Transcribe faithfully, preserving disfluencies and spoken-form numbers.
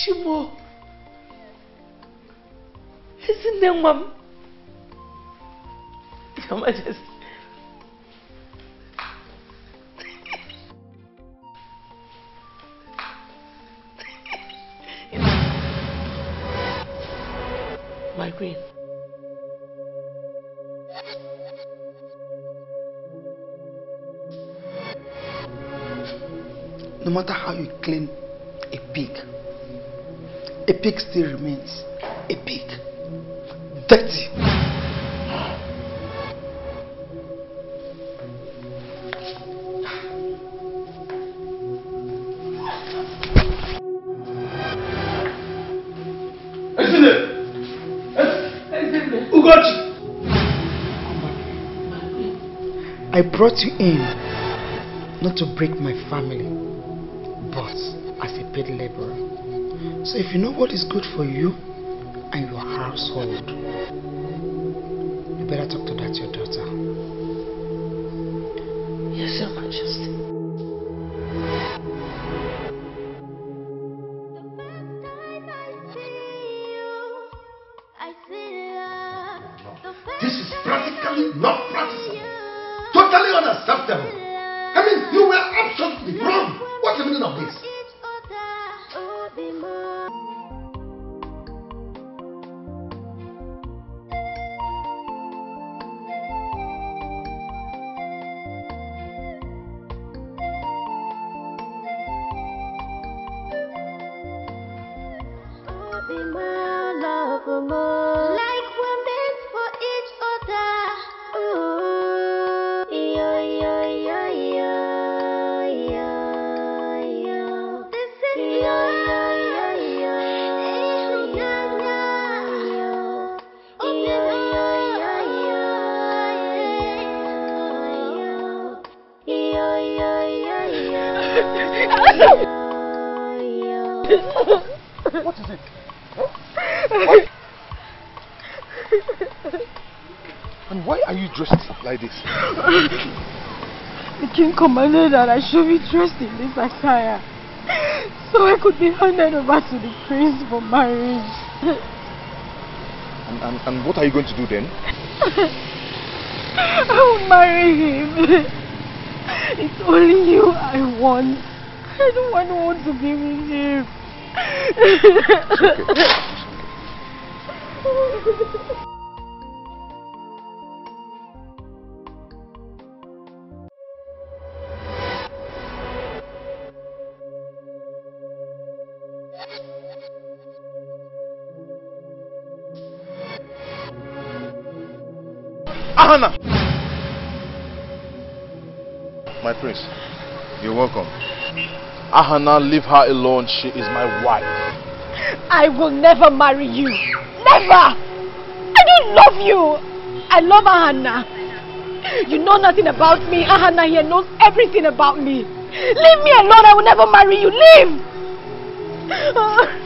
Chimo. Isn't there, Mom? Your Majesty. My queen. No matter how you clean a pig, a pig still remains a pig. Dirty. I brought you in not to break my family, but as a paid laborer. So if you know what is good for you and your household, you better talk to that your daughter. Yes, Your Majesty. This is practically not practicable. Totally unacceptable. I mean, you were absolutely wrong. What's the meaning of this? What is it? And why are you dressed like this? The king commanded that I should be dressed in this attire so I could be handed over to the prince for marriage. And, and, and what are you going to do then? I will marry him. It's only you I want. I don't want no one to be with him. It's okay. Ahana! My prince, you're welcome. Ahana, leave her alone. She is my wife. I will never marry you. Never! I don't love you. I love Ahana. You know nothing about me. Ahana here knows everything about me. Leave me alone. I will never marry you. Leave!